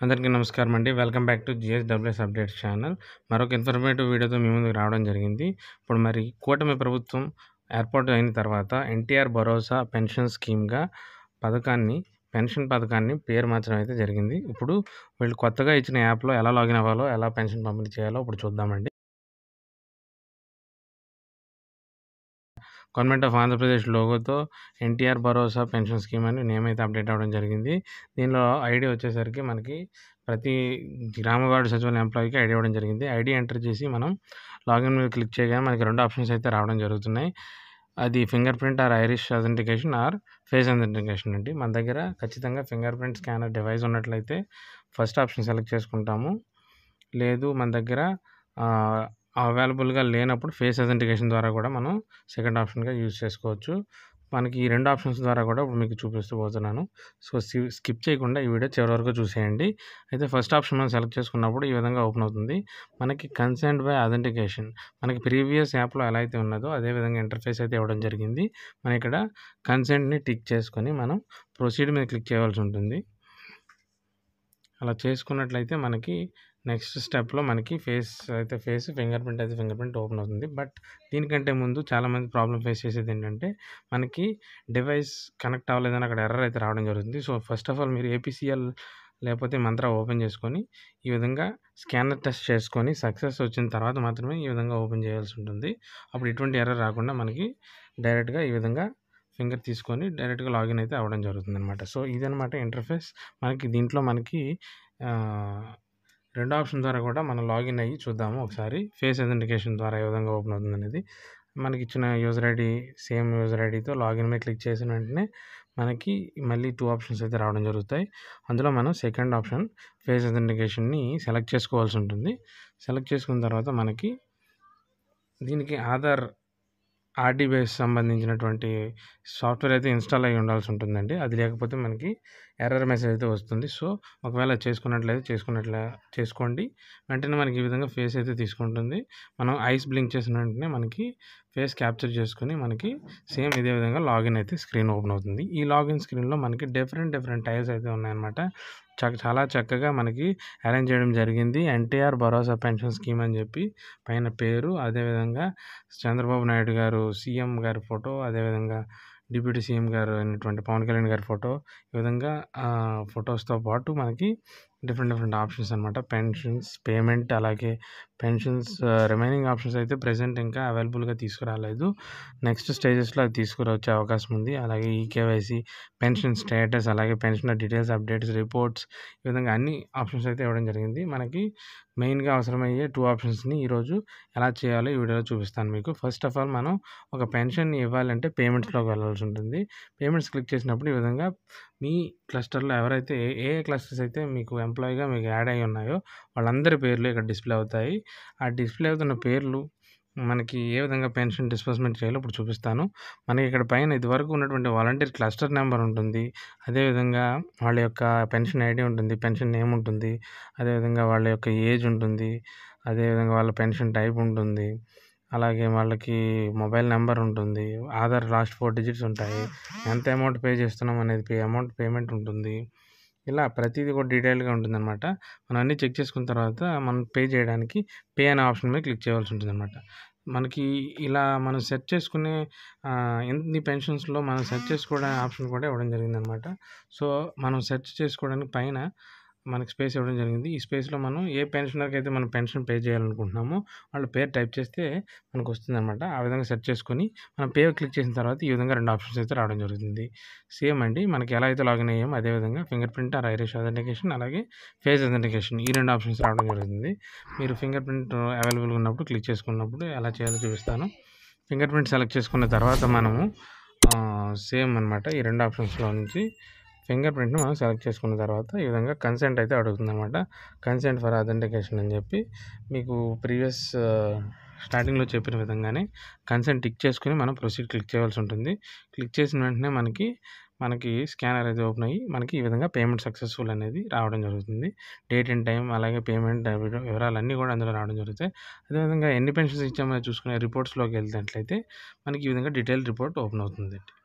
అందరికీ నమస్కారం అండి. Welcome back to GSWS updates channel. మరొక ఇన్ఫర్మేటివ్ వీడియోతో మీ ముందుకు రావడం జరిగింది. ఇప్పుడు మరి కూటమి ప్రభుత్వం ఏర్పాటు అయిన తర్వాత ఎన్టీఆర్ భరోసా పెన్షన్ స్కీమ్‌గా పెన్షన్ పథకాన్ని పేరు మార్చడం అయితే జరిగింది. ఇప్పుడు వీళ్ళు కొత్తగా ఇచ్చిన యాప్‌లో ఎలా లాగిన్ అవ్వాలో, ఎలా పెన్షన్ పంపిణీ చేయాలో ఇప్పుడు చూద్దామండి. గవర్నమెంట్ ఆఫ్ ఆంధ్రప్రదేశ్ లోగోతో ఎన్టీఆర్ భరోసా పెన్షన్ స్కీమ్ అని నేమ్ అయితే అప్డేట్ అవ్వడం జరిగింది. దీనిలో ఐడీ వచ్చేసరికి మనకి ప్రతి గ్రామ వార్డు సచివాలయం ఎంప్లాయీకి ఐడీ ఇవ్వడం జరిగింది. ఐడీ ఎంటర్ చేసి మనం లాగిన్ మీద క్లిక్ చేయగానే మనకి 2 ఆప్షన్స్ అయితే రావడం జరుగుతున్నాయి. అది fingerprint or iris authentication or face authentication అండి. మన దగ్గర ఖచ్చితంగా ఫింగర్ ప్రింట్ స్కానర్ డివైస్ ఉన్నట్లయితే ఫస్ట్ ఆప్షన్ సెలెక్ట్ చేసుకుంటాము. లేదు మన దగ్గర అవైలబుల్‌గా లేనప్పుడు ఫేస్ అథెంటికేషన్ ద్వారా కూడా మనం సెకండ్ ఆప్షన్‌గా యూజ్ చేసుకోవచ్చు. మనకి ఈ 2 ఆప్షన్స్ ద్వారా కూడా ఇప్పుడు మీకు చూపిస్తూ పోతున్నాను. సో, స్కిప్ చేయకుండా ఈ వీడియో చివరి వరకు చూసేయండి. అయితే ఫస్ట్ ఆప్షన్ మనం సెలెక్ట్ చేసుకున్నప్పుడు ఈ విధంగా ఓపెన్ అవుతుంది. మనకి కన్సెంట్ బై అథెంటికేషన్ మనకి ప్రీవియస్ యాప్‌లో ఎలా అయితే ఉన్నదో అదే విధంగా ఇంటర్ఫేస్ అయితే ఇవ్వడం జరిగింది. మనం ఇక్కడ కన్సెంట్‌ని టిక్ చేసుకొని మనం ప్రొసీడ్ మీద క్లిక్ చేయవలసి ఉంటుంది. అలా చేసుకున్నట్లయితే మనకి నెక్స్ట్ స్టెప్‌లో మనకి ఫేస్, ఫింగర్ ప్రింట్ ఓపెన్ అవుతుంది. బట్ దీనికంటే ముందు చాలామంది ప్రాబ్లమ్ ఫేస్ చేసేది ఏంటంటే మనకి డివైస్ కనెక్ట్ అవ్వలేదని అక్కడ ఎర్రర్ అయితే రావడం జరుగుతుంది. సో, ఫస్ట్ ఆఫ్ ఆల్ మీరు ఏపీసీఎల్ లేకపోతే మంత్రా ఓపెన్ చేసుకొని ఈ విధంగా స్కానర్ టెస్ట్ చేసుకొని సక్సెస్ వచ్చిన తర్వాత మాత్రమే ఈ విధంగా ఓపెన్ చేయాల్సి ఉంటుంది. అప్పుడు ఎటువంటి ఎర్రర్ రాకుండా మనకి డైరెక్ట్‌గా ఈ విధంగా ఫింగర్ తీసుకొని డైరెక్ట్‌గా లాగిన్ అయితే అవ్వడం జరుగుతుందనమాట. సో, ఇదనమాట ఇంటర్ఫేస్. దీంట్లో మనకి 2 ఆప్షన్ ద్వారా కూడా మనం లాగిన్ అయ్యి చూద్దాము ఒకసారి. ఫేస్ అథెంటికేషన్ ద్వారా ఏ విధంగా ఓపెన్ అవుతుందనేది. మనకిచ్చిన యూజర్ ఐడీ సేమ్ యూజర్ ఐడీతో లాగిన్ మీద క్లిక్ చేసిన వెంటనే మనకి మళ్ళీ 2 ఆప్షన్స్ అయితే రావడం జరుగుతాయి. అందులో మనం సెకండ్ ఆప్షన్ ఫేస్ అథెంటికేషన్‌ని సెలెక్ట్ చేసుకోవాల్సి ఉంటుంది. సెలెక్ట్ చేసుకున్న తర్వాత మనకి దీనికి ఆర్‌డీ బేస్ సంబంధించినటువంటి సాఫ్ట్‌వేర్ అయితే ఇన్‌స్టాల్ అయ్యి ఉండాల్సి ఉంటుందండి. అది లేకపోతే మనకి ఎర్రర్ మెసేజ్ అయితే వస్తుంది. సో, ఒకవేళ చేసుకోండి. వెంటనే మనకి ఈ విధంగా ఫేస్ అయితే తీసుకుంటుంది. మనం ఐస్ బ్లింక్ చేసిన వెంటనే మనకి ఫేస్ క్యాప్చర్ చేసుకొని మనకి సేమ్ ఇదే విధంగా లాగిన్ అయితే స్క్రీన్ ఓపెన్ అవుతుంది. ఈ లాగిన్ స్క్రీన్‌లో మనకి డిఫరెంట్ టైల్స్ అయితే ఉన్నాయన్నమాట. చాలా చక్కగా మనకి అరేంజ్ చేయడం జరిగింది. ఎన్టీఆర్ భరోసా పెన్షన్ స్కీమ్ అని చెప్పి పైన పేరు, అదేవిధంగా చంద్రబాబు నాయుడు గారు సీఎం గారి ఫోటో, అదేవిధంగా డిప్యూటీ సీఎం గారు అయినటువంటి పవన్ కళ్యాణ్ గారి ఫోటో, ఈ విధంగా ఫొటోస్‌తో పాటు మనకి డిఫరెంట్ ఆప్షన్స్ అనమాట. పెన్షన్స్, పేమెంట్, అలాగే పెన్షన్స్ రిమైనింగ్ ఆప్షన్స్ అయితే ప్రెజెంట్ ఇంకా అవైలబుల్‌గా తీసుకురాలేదు. నెక్స్ట్ స్టేజెస్‌లో అది తీసుకురొచ్చే అవకాశం ఉంది. అలాగే ఈకేవైసీ, పెన్షన్ స్టేటస్, అలాగే పెన్షనర్ డీటెయిల్స్ అప్డేట్స్, రిపోర్ట్స్, ఈ విధంగా అన్ని ఆప్షన్స్ అయితే ఇవ్వడం జరిగింది. మనకి మెయిన్‌గా అవసరమయ్యే 2 ఆప్షన్స్‌ని ఈరోజు ఎలా చేయాలో ఈ వీడియోలో చూపిస్తాను మీకు. ఫస్ట్ ఆఫ్ ఆల్ మనం ఒక పెన్షన్‌ని ఇవ్వాలంటే పేమెంట్స్‌లోకి వెళ్ళాల్సి ఉంటుంది. పేమెంట్స్ క్లిక్ చేసినప్పుడు ఈ విధంగా మీ క్లస్టర్‌లో ఎవరైతే ఏ క్లస్టర్స్ అయితే మీకు ఎంప్లాయీగా యాడ్ అయ్యి ఉన్నాయో వాళ్ళందరి పేర్లు ఇక్కడ డిస్‌ప్లే అవుతాయి. ఆ డిస్‌ప్లే అవుతున్న పేర్లు మనకి ఏ విధంగా పెన్షన్ డిస్బర్స్‌మెంట్ చేయాలో ఇప్పుడు చూపిస్తాను. మనకి ఇక్కడ పైన ఇదివరకు ఉన్నటువంటి వాలంటీర్ క్లస్టర్ నెంబర్ ఉంటుంది. అదేవిధంగా వాళ్ళ యొక్క పెన్షన్ ఐడీ ఉంటుంది. పెన్షన్ నేమ్ ఉంటుంది. అదేవిధంగా వాళ్ళ యొక్క ఏజ్ ఉంటుంది. అదేవిధంగా వాళ్ళ పెన్షన్ టైప్ ఉంటుంది. అలాగే వాళ్ళకి మొబైల్ నెంబర్ ఉంటుంది. ఆధార్ లాస్ట్ 4 డిజిట్స్ ఉంటాయి. ఎంత అమౌంట్ పే చేస్తున్నాం అనేది అమౌంట్ పేమెంట్ ఉంటుంది. ఇలా ప్రతీది కూడా డీటెయిల్‌గా ఉంటుందన్నమాట. మనం అన్నీ చెక్ చేసుకున్న తర్వాత మనం పే చేయడానికి పే అనే ఆప్షన్ మీద క్లిక్ చేయవలసి ఉంటుందన్నమాట. మనకి ఇలా మనం సెర్చ్ చేసుకునే ఎన్ని పెన్షన్స్‌లో మనం సెర్చ్ చేసుకోవడానికి ఆప్షన్ కూడా ఇవ్వడం జరిగిందన్నమాట. సో, మనం సెర్చ్ చేసుకోవడానికి పైన మనకి స్పేస్ ఇవ్వడం జరిగింది. ఈ స్పేస్‌లో మనం ఏ పెన్షనర్‌కి అయితే మనం పెన్షన్ పే చేయాలనుకుంటున్నామో వాళ్ళ పేరు టైప్ చేస్తే మనకొస్తుందన్నమాట. ఆ విధంగా సెర్చ్ చేసుకొని మనం పే క్లిక్ చేసిన తర్వాత ఈ విధంగా 2 ఆప్షన్స్ అయితే రావడం జరుగుతుంది. సేమ్ అండి మనకి ఎలా అయితే లాగిన్ అయ్యామో అదే విధంగా fingerprint or iris authentication, అలాగే ఫేస్ అథెంటికేషన్ ఈ 2 ఆప్షన్స్ రావడం జరుగుతుంది. మీరు ఫింగర్ ప్రింట్ అవైలబుల్‌గా ఉన్నప్పుడు క్లిక్ చేసుకున్నప్పుడు ఎలా చేయాలో చూపిస్తాను. ఫింగర్ ప్రింట్ సెలెక్ట్ చేసుకున్న తర్వాత మనము సేమ్ అనమాట ఈ 2 ఆప్షన్స్‌లో నుంచి ఫింగర్ ప్రింట్‌ని మనం సెలెక్ట్ చేసుకున్న తర్వాత ఈ విధంగా కన్సెంట్ అయితే అడుగుతుందనమాట. కన్సెంట్ ఫర్ అథెంటికేషన్ అని చెప్పి మీకు ప్రీవియస్ స్టార్టింగ్‌లో చెప్పిన విధంగానే కన్సెంట్ టిక్ చేసుకొని మనం ప్రొసీడ్ క్లిక్ చేయవలసి ఉంటుంది. క్లిక్ చేసిన వెంటనే మనకి స్కానర్ అయితే ఓపెన్ అయ్యి మనకి ఈ విధంగా పేమెంట్ సక్సెస్‌ఫుల్ అనేది రావడం జరుగుతుంది. డేట్ అండ్ టైం, అలాగే పేమెంట్ వివరాలన్నీ కూడా అందులో రావడం జరుగుతాయి. అదేవిధంగా ఎన్ని పెన్షన్స్ ఇచ్చామో చూసుకునే రిపోర్ట్స్‌లోకి వెళ్ళినట్లయితే మనకి ఈ విధంగా డీటెయిల్ రిపోర్ట్ ఓపెన్ అవుతుందండి.